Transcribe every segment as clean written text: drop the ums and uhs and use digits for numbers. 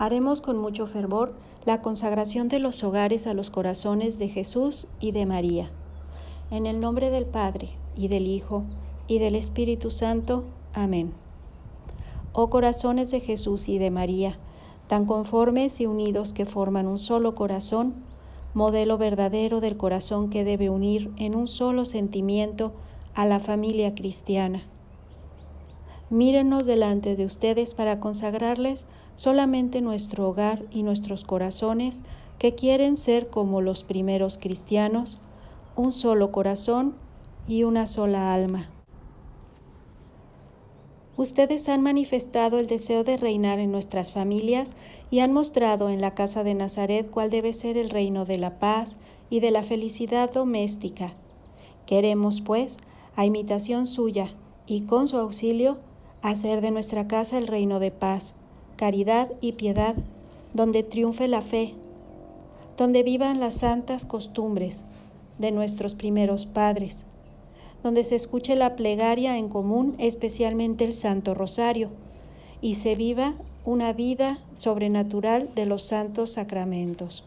Haremos con mucho fervor la consagración de los hogares a los corazones de Jesús y de María. En el nombre del Padre, y del Hijo, y del Espíritu Santo. Amén. Oh corazones de Jesús y de María, tan conformes y unidos que forman un solo corazón, modelo verdadero del corazón que debe unir en un solo sentimiento a la familia cristiana. Mírennos delante de ustedes para consagrarles solamente nuestro hogar y nuestros corazones que quieren ser como los primeros cristianos, un solo corazón y una sola alma. Ustedes han manifestado el deseo de reinar en nuestras familias y han mostrado en la casa de Nazaret cuál debe ser el reino de la paz y de la felicidad doméstica. Queremos, pues, a imitación suya y con su auxilio, hacer de nuestra casa el reino de paz, caridad y piedad, donde triunfe la fe, donde vivan las santas costumbres de nuestros primeros padres, donde se escuche la plegaria en común, especialmente el Santo Rosario, y se viva una vida sobrenatural de los santos sacramentos.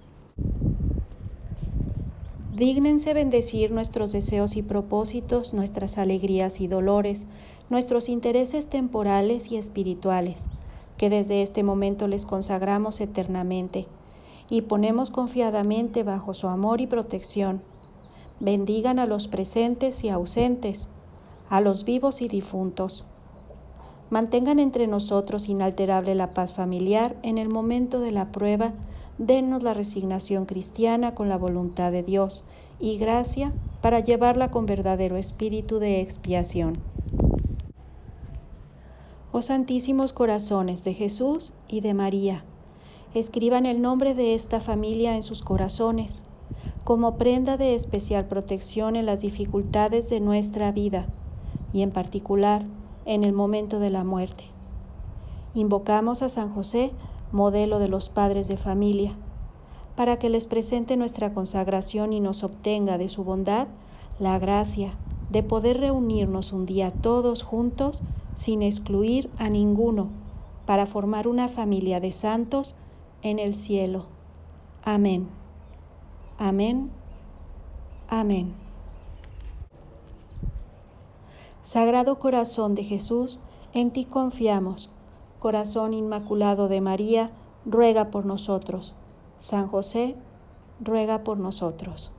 Dígnense bendecir nuestros deseos y propósitos, nuestras alegrías y dolores, nuestros intereses temporales y espirituales, que desde este momento les consagramos eternamente y ponemos confiadamente bajo su amor y protección. Bendigan a los presentes y ausentes, a los vivos y difuntos. Mantengan entre nosotros inalterable la paz familiar en el momento de la prueba. Dennos la resignación cristiana con la voluntad de Dios y gracia para llevarla con verdadero espíritu de expiación. Oh Santísimos Corazones de Jesús y de María, escriban el nombre de esta familia en sus corazones, como prenda de especial protección en las dificultades de nuestra vida y en particular en el momento de la muerte. Invocamos a San José, modelo de los padres de familia, para que les presente nuestra consagración y nos obtenga de su bondad la gracia de poder reunirnos un día todos juntos sin excluir a ninguno para formar una familia de santos en el cielo. Amén. Amén. Amén. Sagrado Corazón de Jesús, en ti confiamos. Corazón Inmaculado de María, ruega por nosotros. San José, ruega por nosotros.